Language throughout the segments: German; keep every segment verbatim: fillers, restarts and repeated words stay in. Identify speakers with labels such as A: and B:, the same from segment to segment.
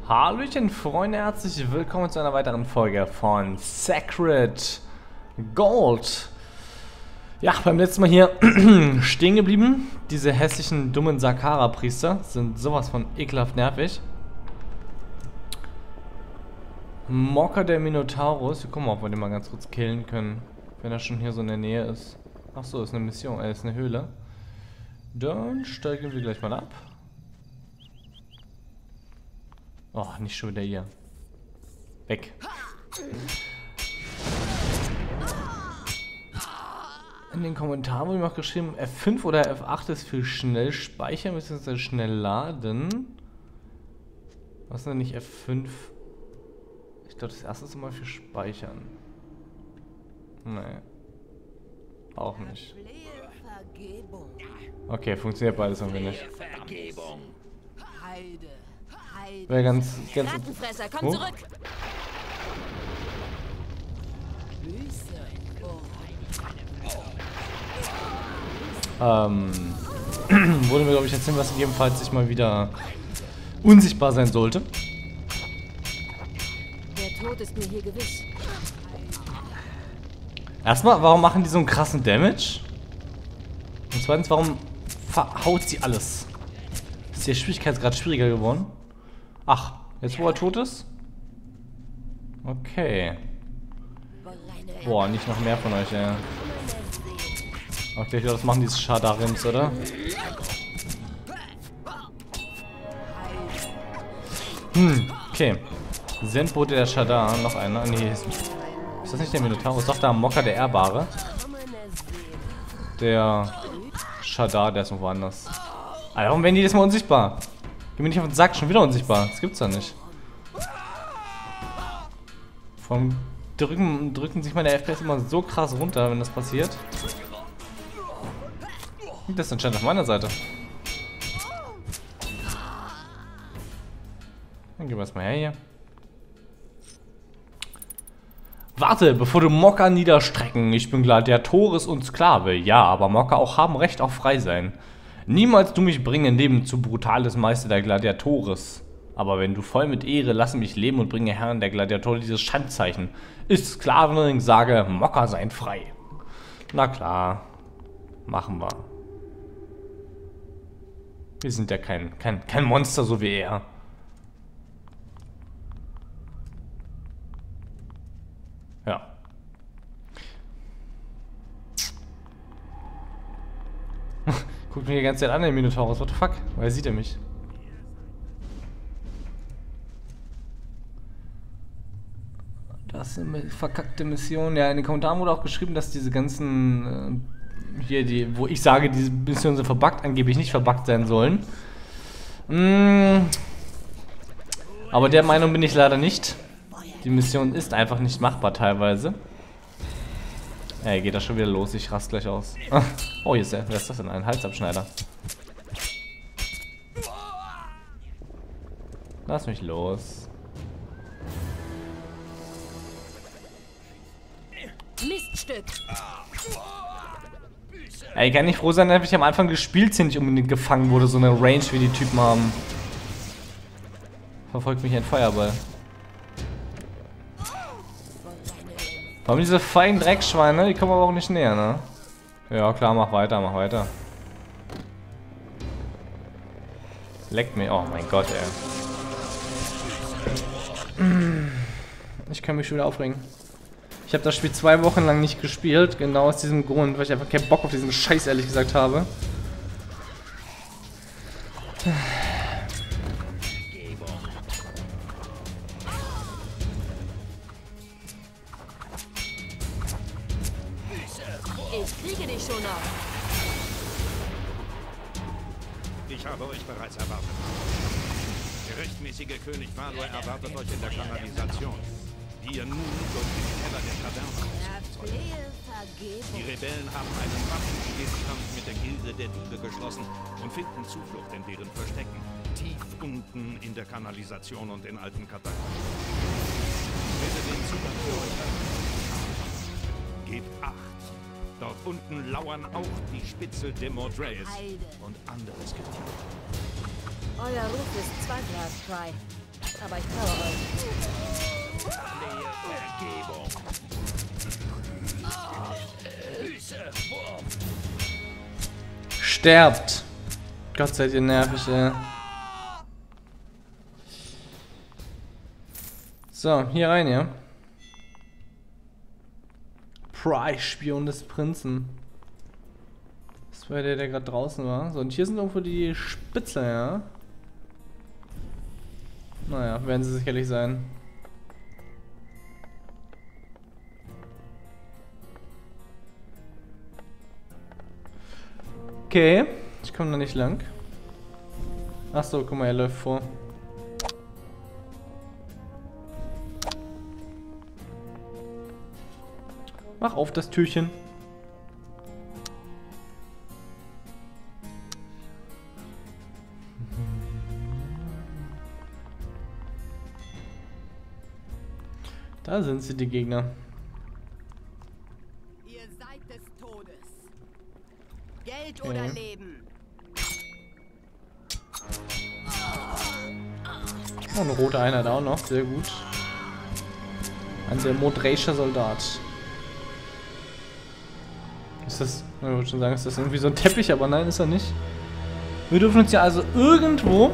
A: Hallöchen Freunde, herzlich willkommen zu einer weiteren Folge von Sacred Gold. Ja, beim letzten Mal hier stehen geblieben. Diese hässlichen, dummen Sakara-Priester sind sowas von ekelhaft nervig. Mocker der Minotaurus. Wir gucken mal, ob wir den mal ganz kurz killen können, wenn er schon hier so in der Nähe ist. Achso, ist eine Mission, äh, ist eine Höhle. Dann steigen wir gleich mal ab. Oh, nicht schon wieder hier. Weg. In den Kommentaren wurde mir auch geschrieben, F fünf oder F acht ist für schnell speichern bzw. schnell laden. Was ist denn nicht F fünf? Ich glaube, das erste ist immer für speichern. Nee. Auch nicht. Okay, funktioniert beides irgendwie nicht. Wäre ganz, ganz...
B: Rattenfresser, komm
A: oh.
B: zurück!
A: Ähm... wurde mir, glaube ich, erzählt, was gegebenenfalls sich mal wieder unsichtbar sein sollte.
B: Der Tod ist mir hier gewiss.
A: Erstmal, warum machen die so einen krassen Damage? Und zweitens, warum verhaut sie alles? Ist der Schwierigkeitsgrad schwieriger geworden? Ach, jetzt wo er tot ist? Okay. Boah, nicht noch mehr von euch, ey. Okay, ich glaube, das machen diese Shadarims, oder? Hm, okay. Sendbote der Shadar, noch einer. Nee, ist, ist das nicht der Minotaurus? Doch, da Mocker der Ehrbare. Der Shadar, der ist noch woanders. Alter, warum werden die jetzt mal unsichtbar? Geh mir nicht auf den Sack, schon wieder unsichtbar. Das gibt's ja nicht. Vom drücken, drücken sich meine F P S immer so krass runter, wenn das passiert. Das ist anscheinend auf meiner Seite. Dann gehen wir erstmal her hier. Warte, bevor du Mocker niederstrecken. Ich bin Gladiatoris und Sklave. Ja, aber Mocker auch haben Recht auf Freisein. Niemals du mich bringen Leben zu brutales Meister der Gladiatoris. Aber wenn du voll mit Ehre, lasse mich leben und bringe Herren der Gladiatoren dieses Schandzeichen. Ist Sklavenring, sage, Mocker seien frei. Na klar. Machen wir. Wir sind ja kein, kein, kein Monster, so wie er. Ja. Guckt mich die ganze Zeit an, der Minotaurus. What the fuck? Woher sieht er mich? Das ist eine verkackte Mission. Ja, in den Kommentaren wurde auch geschrieben, dass diese ganzen... Äh, hier, die, wo ich sage, diese Missionen sind verbuggt, angeblich nicht verbuggt sein sollen. Mm, aber der Meinung bin ich leider nicht. Die Mission ist einfach nicht machbar teilweise. Ey, geht das schon wieder los? Ich rast gleich aus. Oh, hier ist der. Wer ist das denn? Ein Halsabschneider. Lass mich los.
B: Miststück!
A: Ey, kann nicht froh sein, dass ich am Anfang des Spiels hier nicht unbedingt gefangen wurde, so eine Range wie die Typen haben. Verfolgt mich ein Feuerball. Warum diese feigen Dreckschweine? Die kommen aber auch nicht näher, ne? Ja, klar, mach weiter, mach weiter. Leckt mir. Oh mein Gott, ey. Ich kann mich schon wieder aufregen. Ich habe das Spiel zwei Wochen lang nicht gespielt, genau aus diesem Grund, weil ich einfach keinen Bock auf diesen Scheiß ehrlich gesagt habe.
B: Ich kriege dich schon noch.
C: Ich habe euch bereits erwartet. Der rechtmäßige König Falor erwartet euch in der Kanalisation, die ihr nun durch den Keller der Taverne ausführt. Die Rebellen haben einen Waffenstillstand mit der Gilde der Diebe geschlossen und finden Zuflucht in deren Verstecken, tief unten in der Kanalisation und in alten Katakomben. Bitte den Zugang für euch öffnen. Gebt acht. Dort unten lauern auch die Spitzel de Mordrace und anderes Getier.
B: Euer Ruf ist zweifelsfrei. aber ich traue euch.
A: Sterbt! Gott seid ihr nervig, ey. So, hier rein, ja. Price, Spion des Prinzen. Das war der, der gerade draußen war. So, und hier sind irgendwo die Spitze, ja. Naja, werden sie sicherlich sein. Okay, ich komme da nicht lang. Achso, guck mal, er läuft vor. Mach auf das Türchen. Da sind sie, die Gegner.
D: Ihr seid des Todes. Geld
A: Okay.
D: oder Leben.
A: Oh, eine rote Einheit auch noch, sehr gut. Ein der modräischer Soldat. Ist das, ich wollte schon sagen, ist das irgendwie so ein Teppich, aber nein, ist er nicht. Wir dürfen uns ja also irgendwo...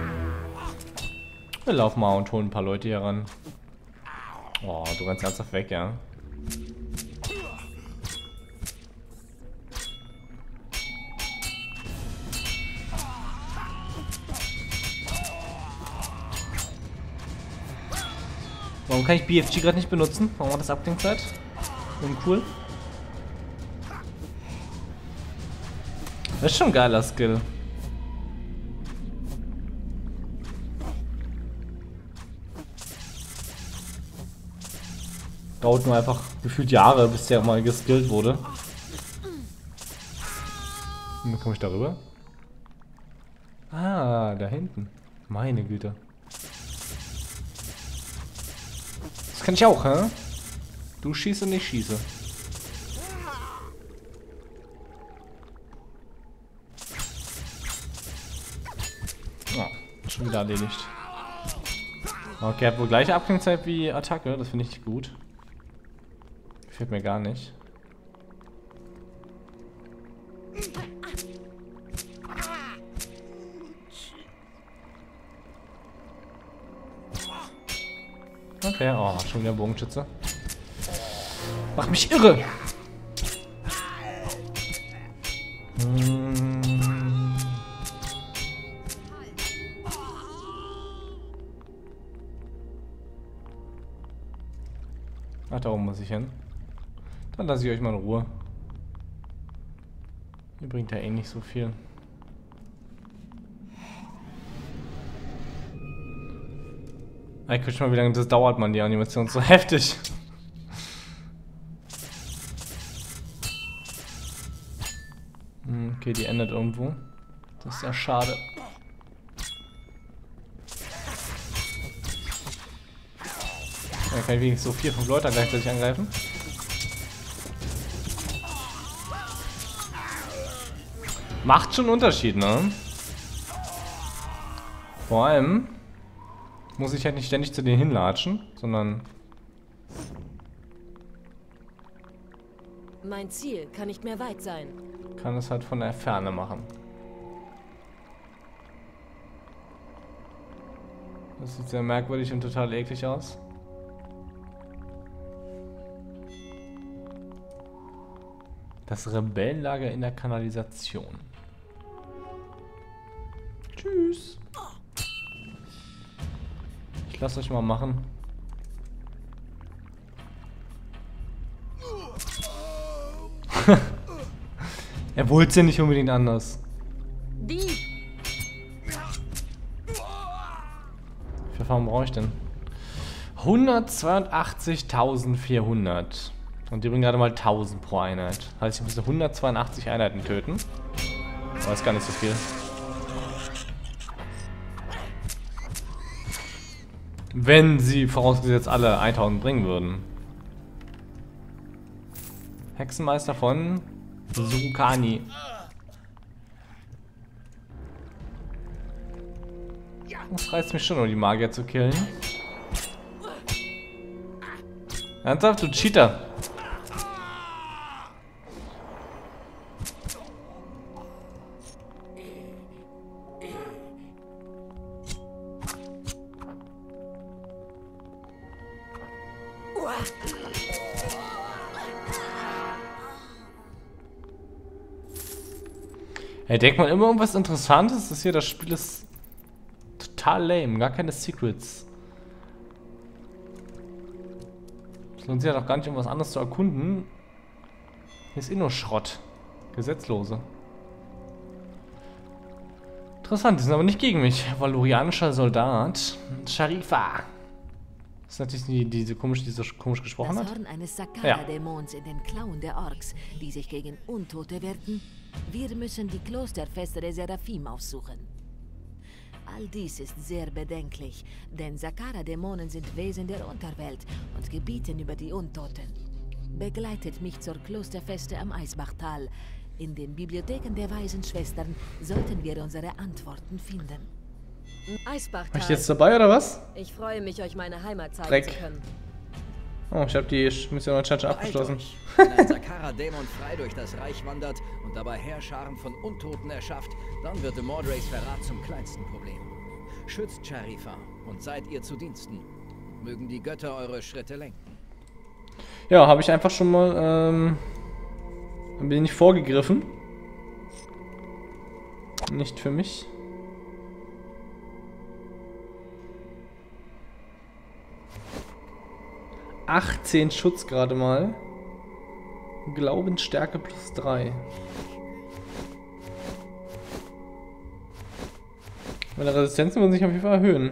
A: Wir laufen mal und holen ein paar Leute hier ran. Oh, du rennst ernsthaft weg, ja. Warum kann ich B F G gerade nicht benutzen? Warum war das Abklingzeit? Uncool. Das ist schon ein geiler Skill. Dauert nur einfach gefühlt Jahre, bis der mal geskillt wurde. Und dann komme ich darüber. Ah, da hinten. Meine Güte. Das kann ich auch, hä? Du schießt und ich schieße. Oh, schon wieder erledigt. Okay, hat wohl gleiche Abklingzeit wie Attacke, das finde ich gut. Gefällt mir gar nicht. Okay, oh, schon wieder Bogenschütze. Mach mich irre! Hm. Ach, da oben muss ich hin. Dann lasse ich euch mal in Ruhe. Ihr bringt ja eh nicht so viel. Ich guck mal, wie lange das dauert, man, die Animation ist so heftig. Okay, die endet irgendwo. Das ist ja schade. Dann kann ich wenigstens so vier, fünf Leute gleichzeitig angreifen. Macht schon einen Unterschied, ne? Vor allem muss ich halt nicht ständig zu denen hinlatschen, sondern...
B: Mein Ziel kann nicht mehr weit sein.
A: kann es halt von der Ferne machen. Das sieht sehr merkwürdig und total eklig aus. Das Rebellenlager in der Kanalisation. Tschüss. Ich lasse euch mal machen. Er wollte es ja nicht unbedingt anders.
B: Die.
A: Wie viel Erfahrung brauche ich denn? hundertzweiundachtzigtausendvierhundert. Und die bringen gerade mal tausend pro Einheit. Heißt, ich müsste hundertzweiundachtzig Einheiten töten. Aber ist gar nicht so viel. Wenn sie vorausgesetzt alle tausend bringen würden. Hexenmeister von Surukani. Das reizt mich schon, um die Magier zu killen. Ernsthaft, du Cheater! Hey, denkt man immer irgendwas Interessantes? Das ist hier, das Spiel ist total lame, gar keine Secrets. Es lohnt sich ja doch gar nicht, um was anderes zu erkunden. Hier ist eh nur Schrott. Gesetzlose. Interessant, die sind aber nicht gegen mich. Valorianischer Soldat. Sharifa. Das ist natürlich die, diese komisch, die so komisch gesprochen
B: das
A: hat.
B: Horn eines Sakara-Dämons in den Klauen der Orks, die sich gegen Untote wehrten. Wir müssen die Klosterfeste der Seraphim aufsuchen. All dies ist sehr bedenklich, denn Sakara-Dämonen sind Wesen der Unterwelt und gebieten über die Untoten. Begleitet mich zur Klosterfeste am Eisbachtal. In den Bibliotheken der Weisen Schwestern sollten wir unsere Antworten finden. Eisbachtal.
A: Bin ich jetzt dabei oder was?
B: Ich freue mich, euch meine Heimat zeigen
A: Dreck.
B: zu können.
A: Oh, ich habe die Mission anscheinend schon abgeschlossen.
E: Wenn ein Sakara-Dämon frei durch das Reich wandert und dabei Heerscharen von Untoten erschafft, dann wird Mordrays Verrat zum kleinsten Problem. Schützt Sharifa und seid ihr zu Diensten. Mögen die Götter eure Schritte lenken.
A: Ja, habe ich einfach schon mal ähm, ein wenig vorgegriffen. Nicht für mich. achtzehn Schutz gerade mal. Glaubensstärke plus drei. Meine Resistenz muss sich auf jeden Fall erhöhen.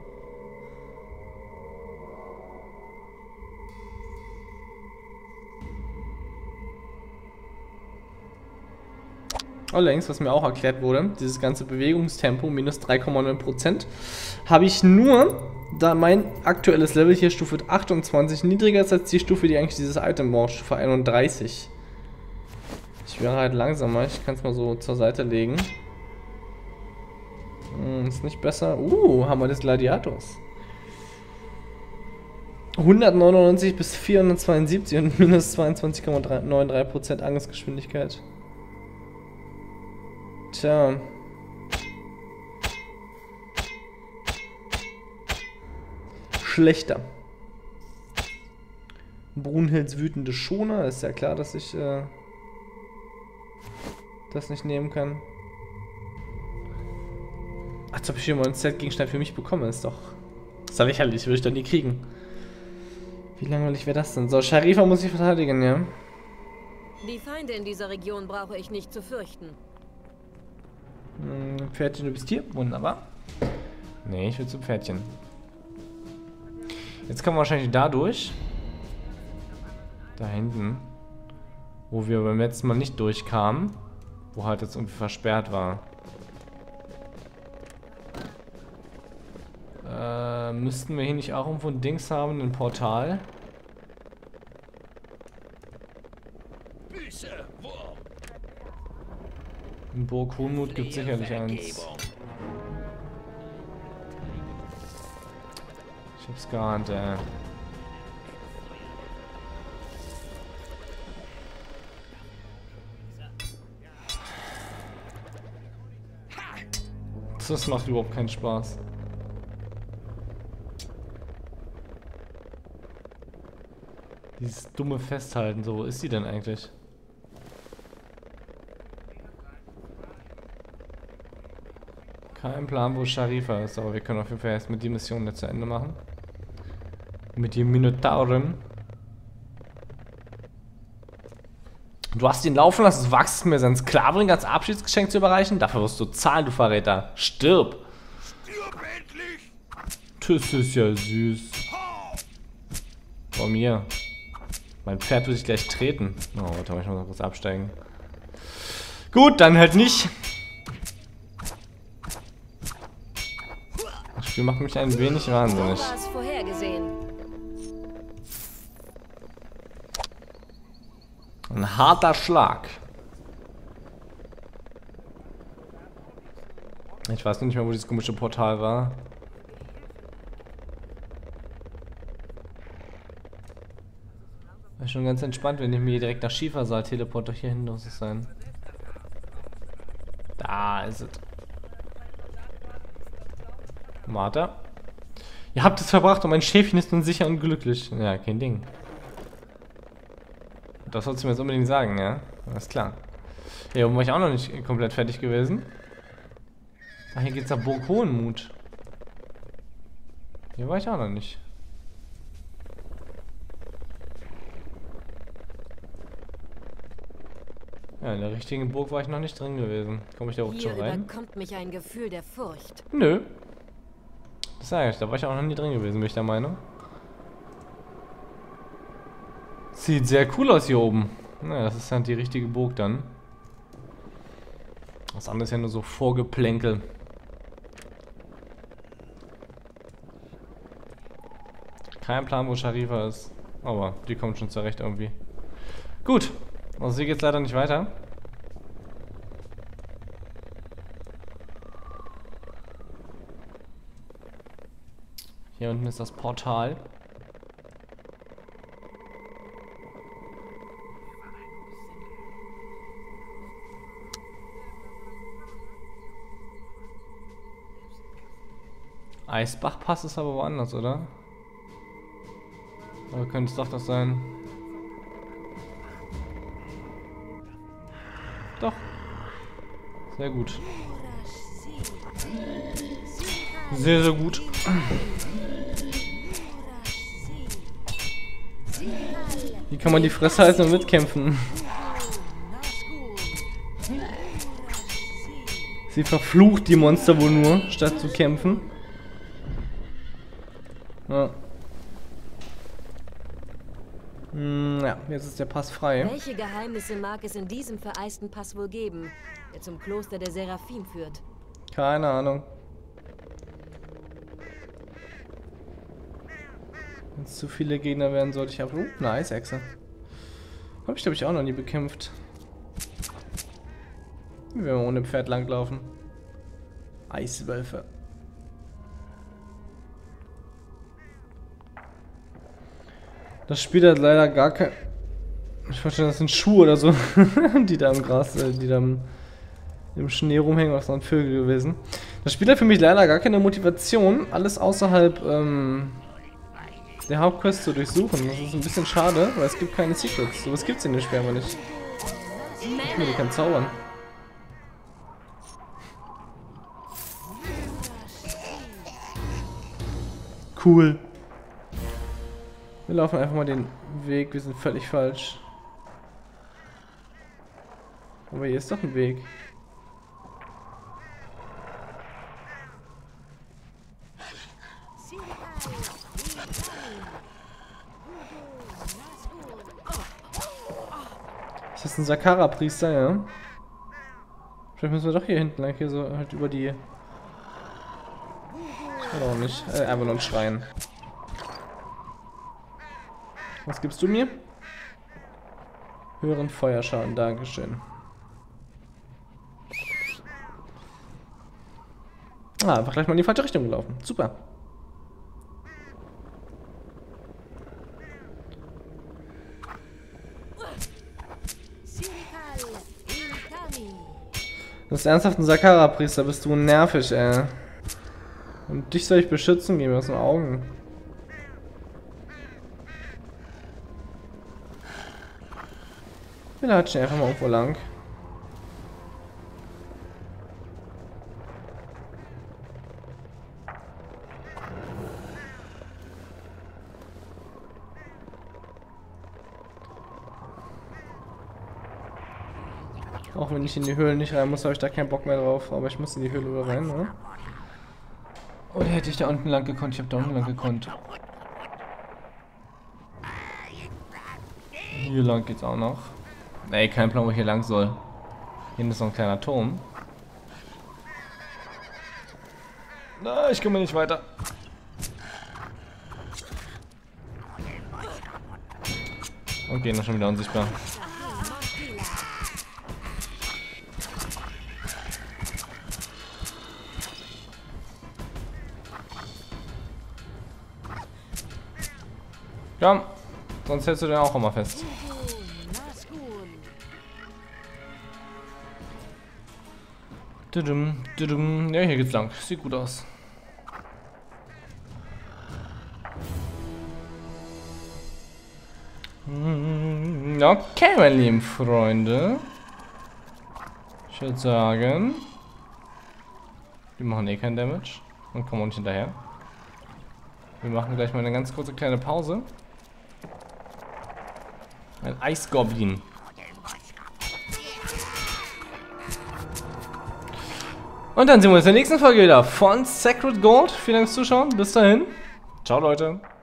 A: Allerdings, was mir auch erklärt wurde, dieses ganze Bewegungstempo, minus drei Komma neun Prozent, habe ich nur, da mein aktuelles Level hier Stufe achtundzwanzig niedriger ist als die Stufe, die eigentlich dieses Item braucht, Stufe einunddreißig. Ich wäre halt langsamer, ich kann es mal so zur Seite legen. Hm, ist nicht besser. Uh, haben wir des Gladiators. hundertneunundneunzig bis vierhundertzweiundsiebzig und minus zweiundzwanzig Komma dreiundneunzig Prozent Angriffsgeschwindigkeit. Tja. Schlechter. Brunhilds wütende Schoner. Ist ja klar, dass ich äh, das nicht nehmen kann. Als ob ich hier mal einen Set-Gegenstand für mich bekomme. Ist doch... Ist doch lächerlich. Würde ich doch nie kriegen. Wie langweilig wäre das denn? So, Sharifa muss ich verteidigen, ja?
B: Die Feinde in dieser Region brauche ich nicht zu fürchten.
A: Hm, Pferdchen, du bist hier? Wunderbar. Nee, ich will zum Pferdchen. Jetzt kommen wir wahrscheinlich da durch. Da hinten. Wo wir beim letzten Mal nicht durchkamen. Wo halt jetzt irgendwie versperrt war. Äh, müssten wir hier nicht auch irgendwo ein Dings haben, ein Portal? In Burg Hohenmut gibt es sicherlich eins. Ich hab's geahnt, ey. Das macht überhaupt keinen Spaß. Dieses dumme Festhalten, so, wo ist die denn eigentlich? Kein Plan, wo Sharifa ist, aber wir können auf jeden Fall erst mit die Mission jetzt zu Ende machen. Mit dem Minotauren. Du hast ihn laufen lassen, es wachst mir seinen Sklavenring als Abschiedsgeschenk zu überreichen? Dafür wirst du zahlen, du Verräter. Stirb!
C: Stirb endlich!
A: Das ist ja süß. Vor mir. Mein Pferd will sich gleich treten. Oh, warte mal, ich muss noch kurz absteigen. Gut, dann halt nicht. Das Spiel macht mich ein wenig wahnsinnig.
B: So war es vorhergesehen.
A: Ein harter Schlag. Ich weiß nicht mehr, wo dieses komische Portal war. Ist schon ganz entspannt, wenn ich mir direkt nach Schiefersaal teleporte. Hier hinten muss es sein. Da ist es. Martha. Ihr habt es verbracht und mein Schäfchen ist nun sicher und glücklich. Ja, kein Ding. Das sollst du mir jetzt unbedingt sagen, ja? Alles klar. Ja, oben war ich auch noch nicht komplett fertig gewesen. Ach, hier geht's nach Burg Hohenmut. Hier war ich auch noch nicht. Ja, in der richtigen Burg war ich noch nicht drin gewesen. Komme ich da überhaupt schon
F: Hier
A: rein?
F: überkommt mich ein Gefühl der Furcht.
A: Nö. Das sage ich, da war ich auch noch nie drin gewesen, bin ich der Meinung. Sieht sehr cool aus hier oben. Naja, das ist halt die richtige Burg dann. Das andere ist ja nur so Vorgeplänkel. Kein Plan, wo Sharifa ist. Aber die kommt schon zurecht irgendwie. Gut. Also hier geht's leider nicht weiter. Hier unten ist das Portal. Eisbachpass ist aber woanders, oder? Oder könnte es doch das sein? Doch. Sehr gut. Sehr, sehr gut. Wie kann man die Fresse halten und mitkämpfen? Sie verflucht die Monster wohl nur, statt zu kämpfen. Ja. Hm, ja, jetzt ist der Pass frei.
F: Welche Geheimnisse mag es in diesem vereisten Pass wohl geben, der zum Kloster der Seraphim führt?
A: Keine Ahnung. Wenn es zu viele Gegner werden, sollte ich ab. Oh, eine Eisechse. Hab ich, glaube ich, auch noch nie bekämpft. Wenn wir ohne Pferd langlaufen. Eiswölfe. Das Spiel hat leider gar kein... Ich verstehe, das sind Schuhe oder so, die da im Gras, äh, die da im, im Schnee rumhängen, was sind Vögel gewesen. Das Spiel hat für mich leider gar keine Motivation, alles außerhalb ähm, der Hauptquest zu durchsuchen. Das ist ein bisschen schade, weil es gibt keine Secrets. Sowas gibt es in dem Spiel aber nicht. Ich die kann zaubern. Cool. Wir laufen einfach mal den Weg, wir sind völlig falsch. Aber hier ist doch ein Weg. Ist das ein Sakara-Priester, ja? Vielleicht müssen wir doch hier hinten lang, hier so halt über die... Oder auch nicht, äh, einfach nur ein Schrein. Was gibst du mir? Höheren Feuerschaden, dankeschön. Ah, einfach gleich mal in die falsche Richtung gelaufen. Super. Du bist ernsthaft ein Sakara-Priester, bist du nervig, ey. Und dich soll ich beschützen, geh mir aus den Augen. Wir latschen einfach mal irgendwo lang. Auch wenn ich in die Höhle nicht rein muss, habe ich da keinen Bock mehr drauf. Aber ich muss in die Höhle wieder rein, ne? Oder hätte ich da unten lang gekonnt? Ich habe da unten lang gekonnt. Hier lang geht's auch noch. Ey, kein Plan, wo ich hier lang soll. Hier ist noch ein kleiner Turm. Na, ich komme nicht weiter. Okay, noch schon wieder unsichtbar. Komm. Sonst hältst du den auch immer fest. Dudum, dudum. Ja, hier geht's lang. Sieht gut aus. Okay, meine lieben Freunde. Ich würde sagen, wir machen eh keinen Damage und kommen auch nicht hinterher. Wir machen gleich mal eine ganz kurze kleine Pause. Ein Eisgoblin. Und dann sehen wir uns in der nächsten Folge wieder von Sacred Gold. Vielen Dank fürs Zuschauen. Bis dahin. Ciao, Leute.